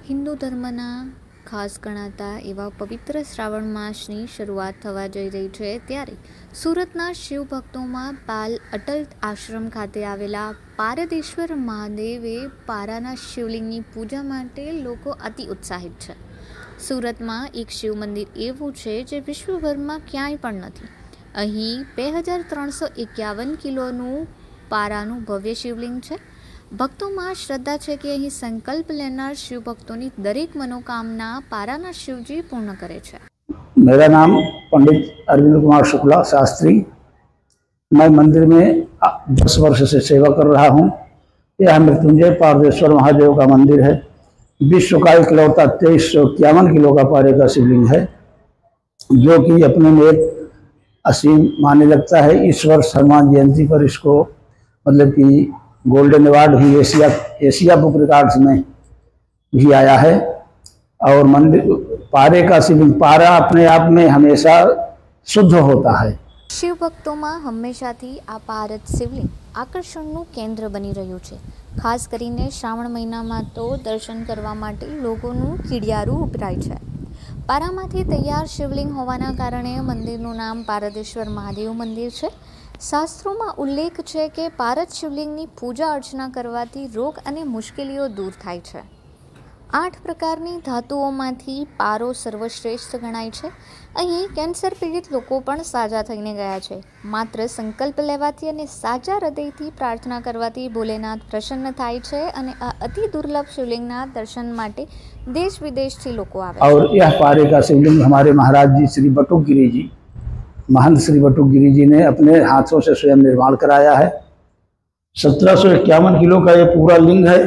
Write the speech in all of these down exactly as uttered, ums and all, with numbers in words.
હિન્દુ ધર્મના ખાસ ગણાતા એવા પવિત્ર શ્રાવણ માસની શરૂઆત થવા જઈ રહી છે ત્યારે સુરતના શિવ ભક્તોમાં પાલ અટલ આશ્રમ ખાતે આવેલા પારદેશ્વર મહાદેવે પારાના શિવલિંગની પૂજા માટે લોકો અતિ ઉત્સાહિત છે। સુરતમાં એક શિવ મંદિર એવું છે જે વિશ્વભરમાં ક્યાંય પણ નથી। અહીં બે હજાર ત્રણસો એકાવન કિલોનું પારાનું ભવ્ય શિવલિંગ છે। ભક્તોમાં શ્રદ્ધા છે કે અહીં સંકલ્પ લેનાર शिव ભક્તોની દરેક मनोकामना पाराना शिवजी पूर्ण करे छे। मेरा नाम पंडित अरविंद कुमार शुक्ला शास्त्री। मैं मंदिर में दस वर्ष से सेवा कर रहा हूँ। यह मृत्युंजय पारदेश्वर महादेव का मंदिर है। विश्व का इकलौता तेईस सौ इक्यावन किलो का पारे का शिवलिंग है, जो कि अपने में एक असीम माने लगता है। इस वर्ष हनुमान जयंती पर इसको मतलब कि गोल्डन अवार्ड भी एशिया एशिया बुक रिकॉर्ड्स में भी आया है। और मंदिर पारे का शिवलिंग पारा अपने आप में हमेशा शुद्ध होता है। शिव भक्तों हमेशाथी आ पारद शिवलिंग आकर्षणનું કેન્દ્ર બની રહ્યું છે। ખાસ કરીને શ્રાવણ મહિનામાં તો દર્શન કરવા માટે લોકોનું કીડિયારું ઉભરાય છે। પારામાંથી તૈયાર શિવલિંગ હોવાના કારણે મંદિરનું નામ પારદેશ્વર મહાદેવ મંદિર છે। શાસ્ત્રોમાં ઉલ્લેખ છે કે પારદ શિવલિંગની પૂજા અર્ચના કરવાથી રોગ અને મુશ્કેલીઓ દૂર થાય છે। આઠ પ્રકારની ધાતુઓમાંથી પારો સર્વશ્રેષ્ઠ ગણાય છે। અહીં કેન્સર પીડિત લોકો પણ સાજા થઈને ગયા છે। માત્ર સંકલ્પ લેવાથી અને સાચા હૃદયથી પ્રાર્થના કરવાથી ભોલેનાથ પ્રસન્ન થાય છે અને આ અતિ દુર્લભ શિવલિંગના દર્શન માટે देश विदेश से लोग आवे। और यह पारे का शिवलिंग हमारे महाराज जी श्री बटुकगिरी जी महंत श्री बटुकगिरी जी ने अपने हाथों से स्वयं निर्माण कराया है। सत्रह सौ इक्यावन किलो का ये पूरा लिंग है।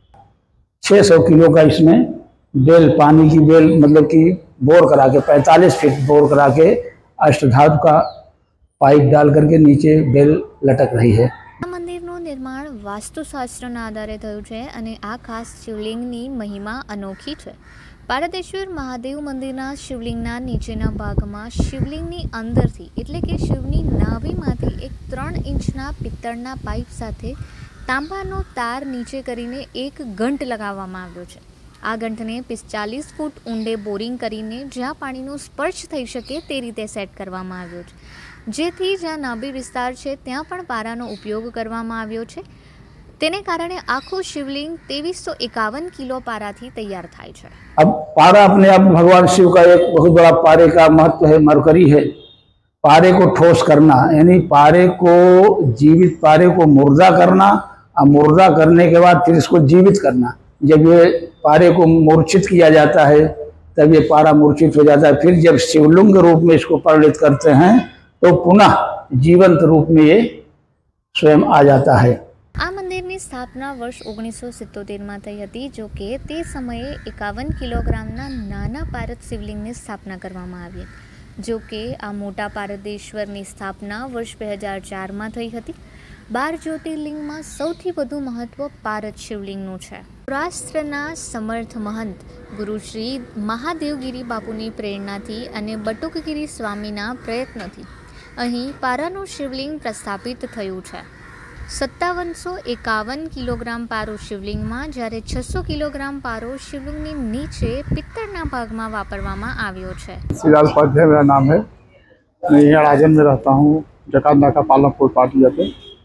छः सौ किलो का इसमें बेल पानी की बेल मतलब कि बोर करा के पैंतालीस फीट बोर करा के अष्टधातु का पाइप डाल करके नीचे बेल लटक रही है। મંદિરનું નિર્માણ વાસ્તુશાસ્ત્રના આધારે થયું છે અને આ ખાસ શિવલિંગની મહિમા અનોખી છે। પારદેશ્વર મહાદેવ મંદિરના શિવલિંગના નીચેના ભાગમાં શિવલિંગની અંદરથી એટલે કે શિવની નાભીમાંથી એક ત્રણ ઇંચના પિત્તળના પાઇપ સાથે તાંબાનો તાર નીચે કરીને એક ઘંટ લગાવવામાં આવ્યો છે। આ ઘંટને પિસ્તાલીસ ફૂટ ઊંડે બોરિંગ કરીને જ્યાં પાણીનો સ્પર્શ થઈ શકે તે રીતે સેટ કરવામાં આવ્યો છે, જેથી જ્યાં નાભી વિસ્તાર છે ત્યાં પણ પારાનો ઉપયોગ કરવામાં આવ્યો છે। તેને કારણે આખું શિવલિંગ तेईस सौ इक्यावन किलो पाराथी तैयार થાય છે। अब पारा अपने आप भगवान शिव का एक बहुत बड़ा पारे का महत्व है, मरकरी है। पारे को ठोस करना यानी पारे को जीवित, पारे को मुर्दा करना और मुर्दा करने के बाद फिर इसको जीवित करना। जब ये पारे को मूर्छित किया जाता है तब ये पारा मूर्छित हो जाता है। फिर जब शिवलिंग रूप में इसको परिणित करते हैं तो पुनः जीवंत रूप में ये स्वयं आ जाता है। આ મંદિરની સ્થાપના વર્ષ ઓગણીસો સિત્તોતેરમાં થઈ હતી, જો કે તે સમયે એકાવન કિલોગ્રામના નાના પારદ શિવલિંગની સ્થાપના કરવામાં આવી હતી। જો કે આ મોટા પારદેશ્વરની સ્થાપના વર્ષ બે હજાર ચારમાં થઈ હતી। બાર જ્યોતિર્લિંગમાં સૌથી વધુ મહત્વ પારદ શિવલિંગનું છે। સૌરાષ્ટ્રના સમર્થ મહંત ગુરુ શ્રી મહાદેવગીરી બાપુની પ્રેરણાથી અને બટુકગીરી સ્વામીના પ્રયત્નથી અહીં પારાનું શિવલિંગ પ્રસ્થાપિત થયું છે। સત્તાવનસો એકાવન કિલોગ્રામ પારો શિવલિંગમાં જ્યારે છસો કિલોગ્રામ પારો શિવલિંગની નીચે પિત્તળના ભાગમાં વાપરવામાં આવ્યો છે। श्रीलाल उपाध्याय मेरा नाम है। मैं यहाँ राजन में रहता हूँ, जकात नाका पालमपुर पाटिया पे।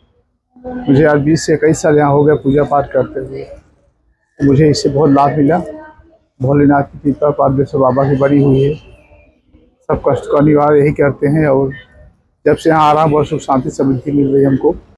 मुझे आज बीस से इक्कीस साल यहाँ हो गया पूजा पाठ करते हुए। मुझे इससे बहुत लाभ मिला। भोलेनाथ की कृपा पारदेश्वर बाबा की बनी हुई है। सब कष्ट का निवारण यही करते हैं और जब से यहाँ आ रहा हूँ बहुत सुख शांति समृद्धि मिल रही है हमको।